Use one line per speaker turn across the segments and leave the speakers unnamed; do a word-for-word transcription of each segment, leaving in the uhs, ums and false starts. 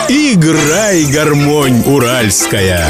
Играй, гармонь уральская.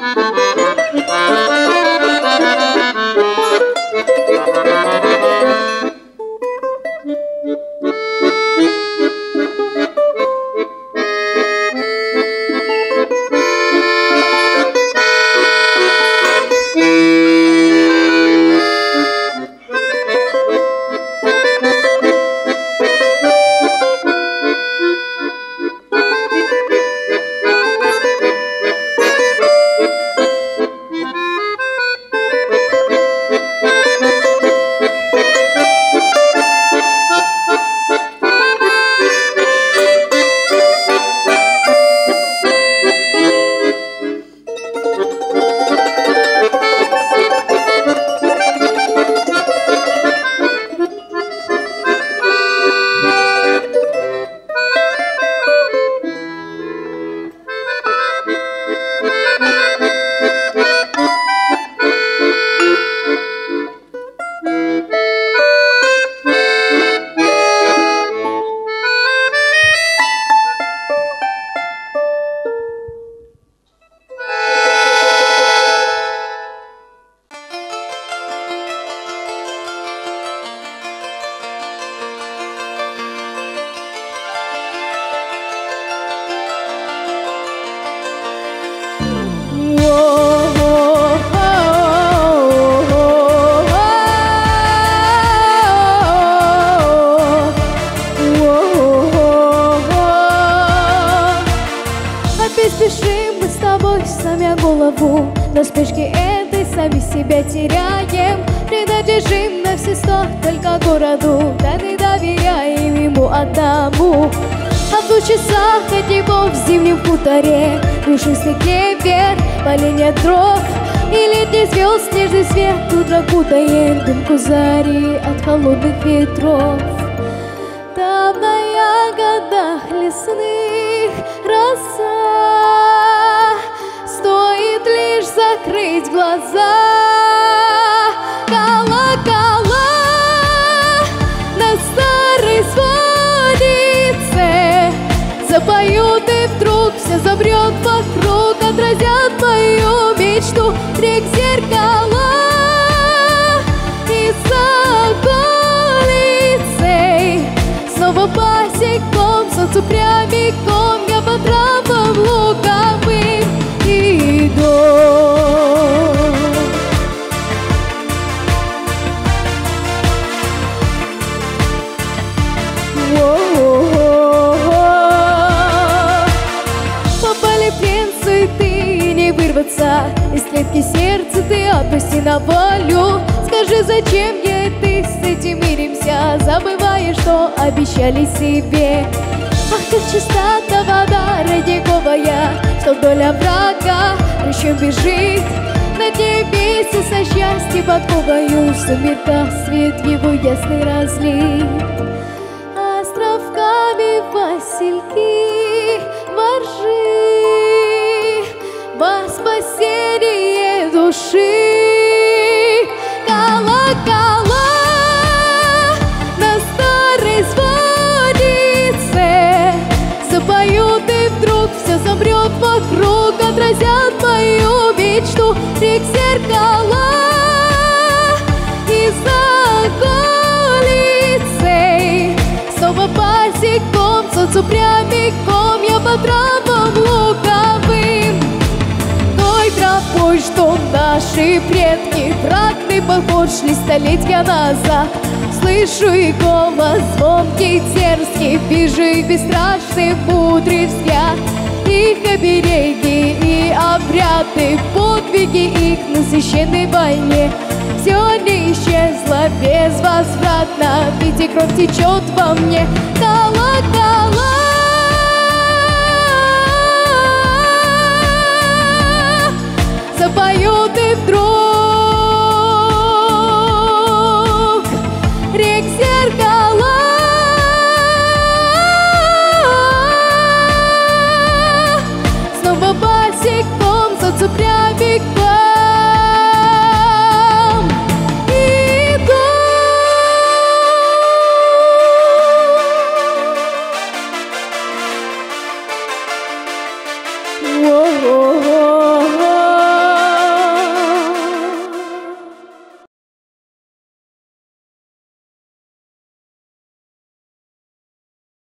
Спешим мы с тобой, сломя голову, до спешки этой сами себя теряем. Принадлежим на все сто только городу, да не доверяем ему одному. А в двух часах от него в зимнем хуторе душистый клевер, поленья дров и летний звезд снежный свет утро кутает дымку зари от холодных ветров. Там на ягодах лесных роса, стоит лишь закрыть глаза. Колокола на старой звоннице запоют, и вдруг все замрет вокруг, отразят мою мечту рек зеркала. И за околицей снова босиком, солнцу прямиком я по травам луговым иду. Попали пленцы, ты не вырваться из клетки сердца, ты отпусти на волю. Скажи, зачем я и ты с этим миримся, забывая, что обещали себе. Ах, как чиста та вода родниковая, что вдоль оврага ручьем бежит. На ней месяц со счастья подковою, в сумерках свет его ясный разлит. Островками васильки, воржи во спасение души. Колокола на старой звоннице запоют, и вдруг все замрет вокруг, отразят мою мечту рек зеркала. И за околицей снова босиком, солнцу прямиком я по травам луговым. Той тропой, что наши предки вратный поход шли столетия назад. Слышу и голос звонкий, дерзкий, вижу их бесстрашный, мудрый взгляд. Их обереги и обряды, подвиги их на священной войне. Все не исчезло безвозвратно, ведь и кровь течет во мне. Колокола запоют, и вдруг рек зеркала снова босиком, солнцу прямиком иду. О-о-о.